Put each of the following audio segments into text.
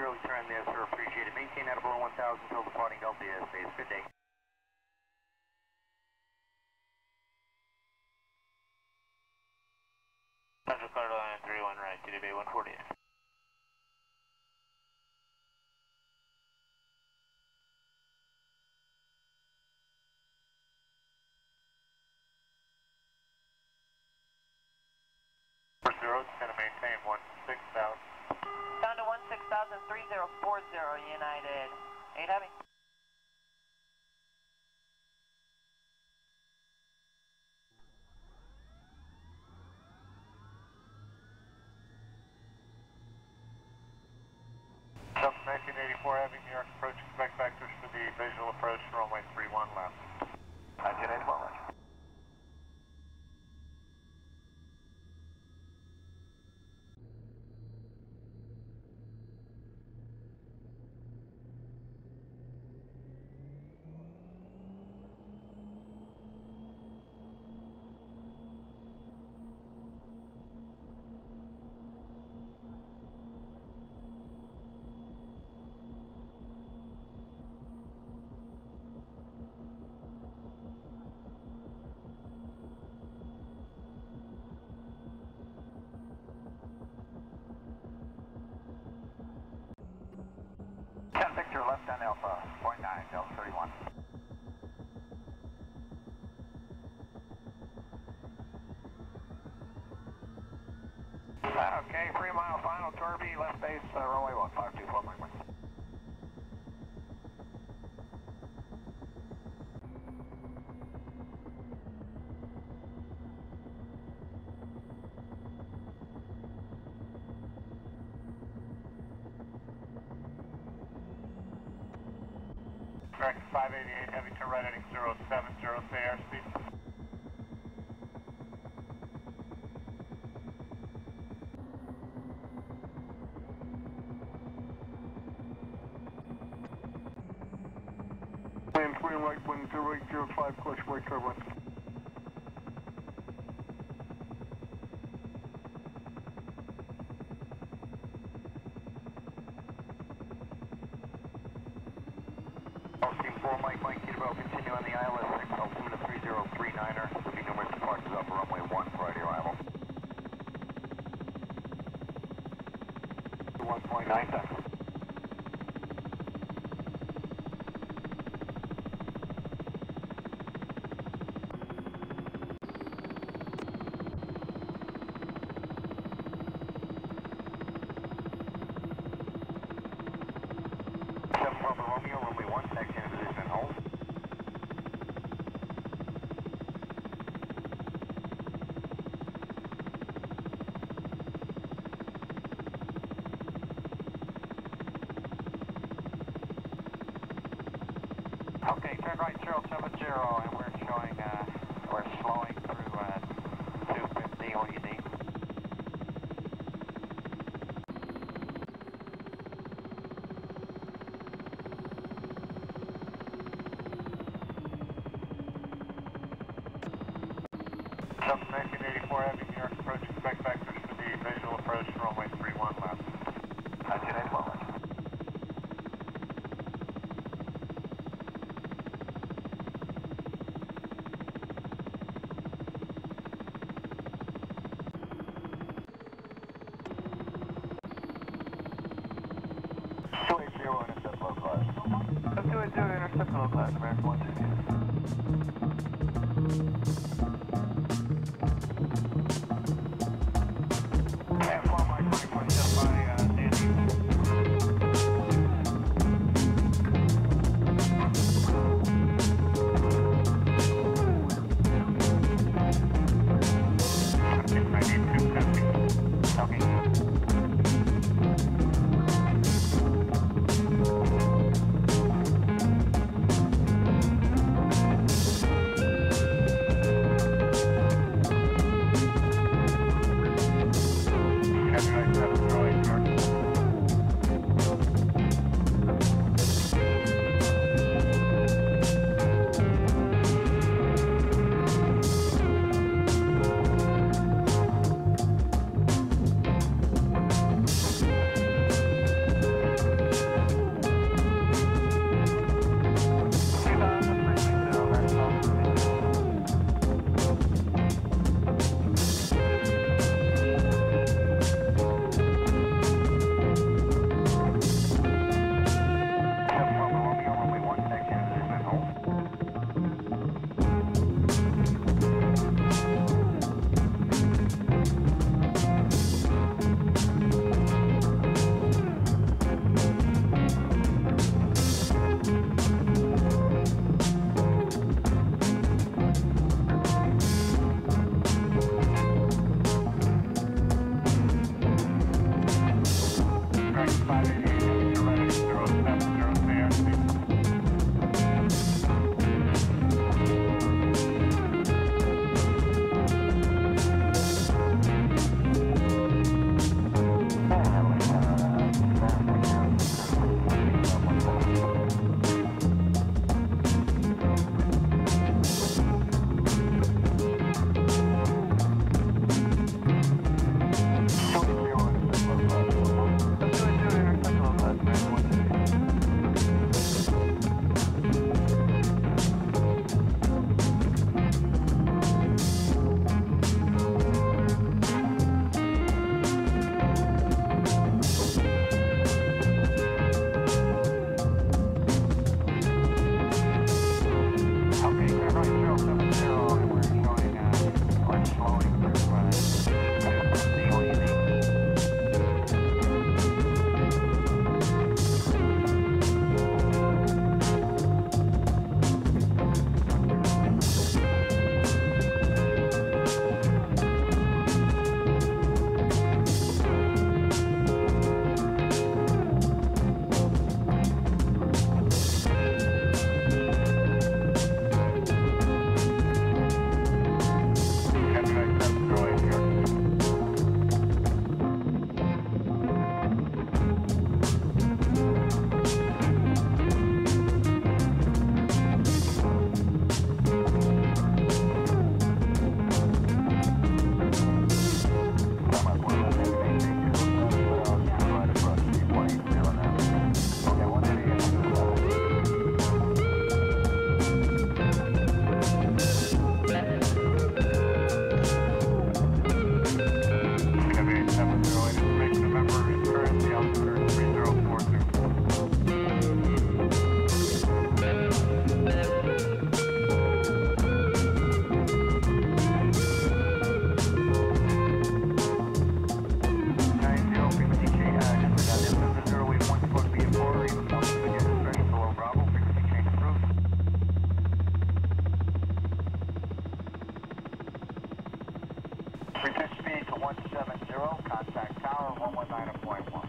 early turn there, sir. Appreciate it. Maintain at below 1,000 until departing Delta airspace. Good day. Central Carter Line 31 right, TDB 140. Zero, it's going to maintain 16,000. Down to 16,000, 3040 United. 8 Heavy. Delta 1984 Heavy, New York approach, expect vectors for the visual approach, runway 31 left. 1984, Roger. Victor, left on Alpha, 0.9, Delta 31. Okay, 3 mile final, Torby, left base, runway 1524, Mike. Direct 588 Heavy, turn right heading 070, say airspeed. Land 3 right, wind 0805, clutch right turbine. Team 4, Mike, Kidwell, continue on the ILS 6, altimeter 3039er. There'll be numerous departures off runway 1 prior to arrival. 1.9 times. Papa Romeo, runway 1, taxi in position and hold. Okay, turn right 070, and we're showing, we're slowing through 250, what do you need? Delta 1984 Heavy, New York approach, expect vectors for the visual approach, runway 31 left. 1984, Roger. Intercept low class. 280 intercept low class, American 160. Reduce speed to 170, contact tower 119.1.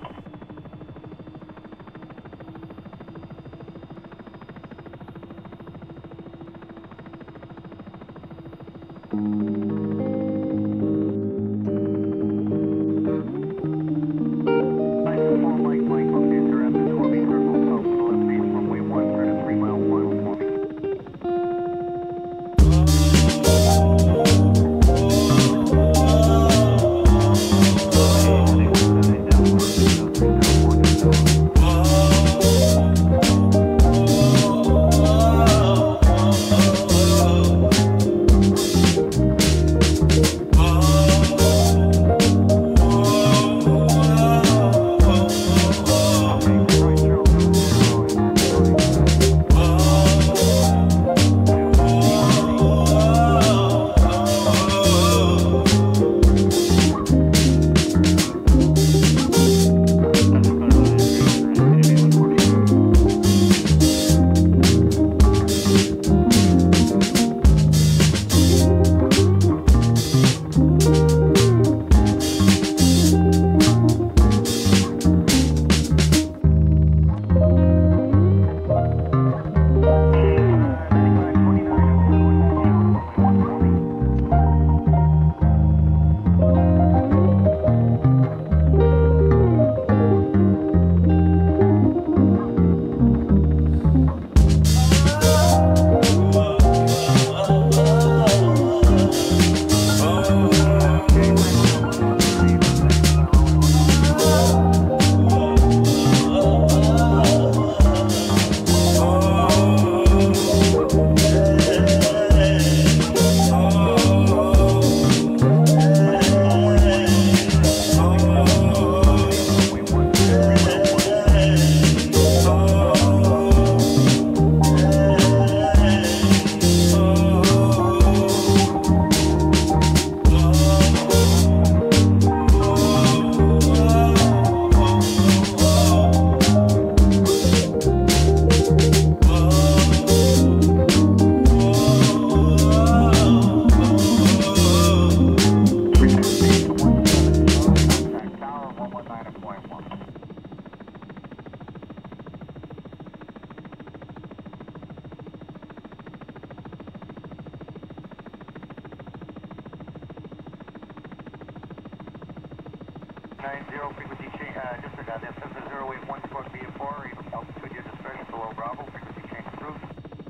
Frequency change, disregard that. Cessna 081 squawk VFR, altitude your discretion below Bravo, frequency change approved.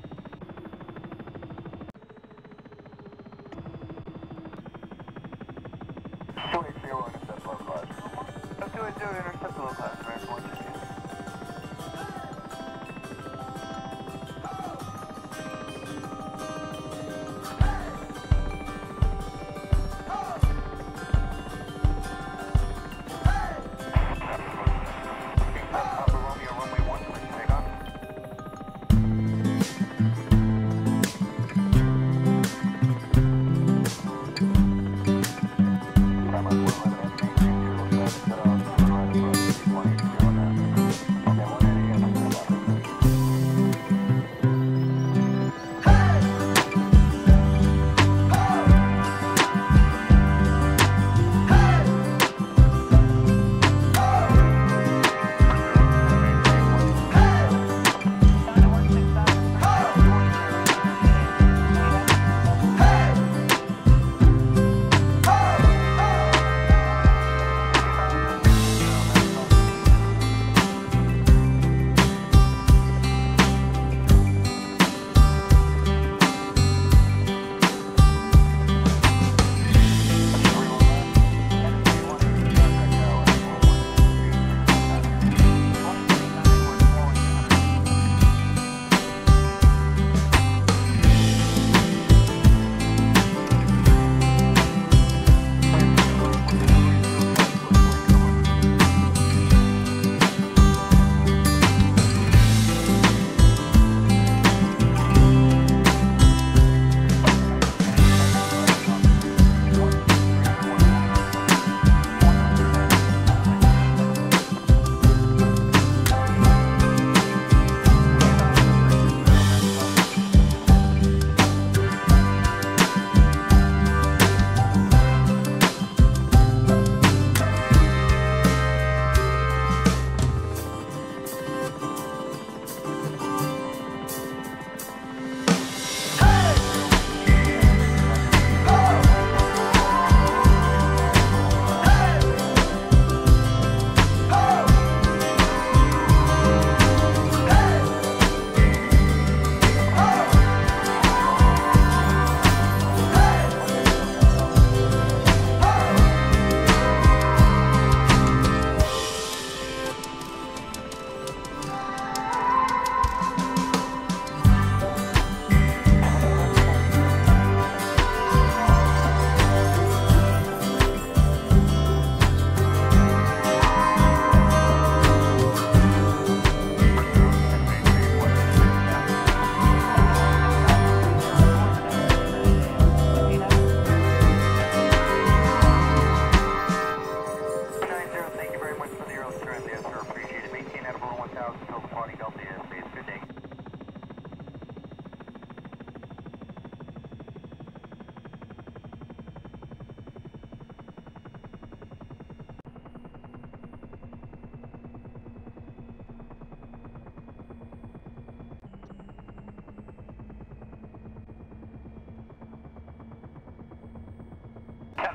Intercept localizer. 280 intercept localizer, right? 160.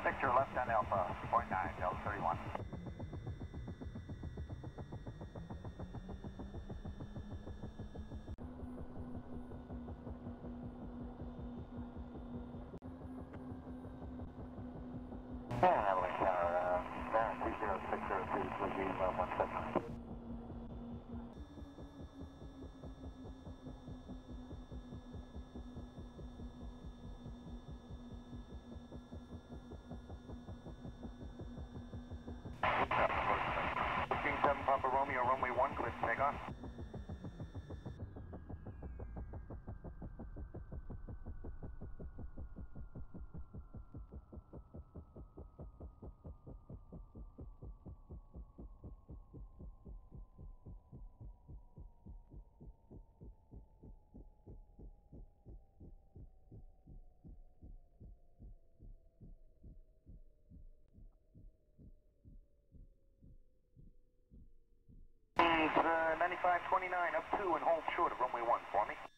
Victor, left on Alpha, 0.9, Delta 31. Yeah, Avalanche Tower, 20602, would be 179. King 7 Papa Romeo, runway 1, clear for takeoff. It's 9529 up 2 and hold short of runway 1 for me.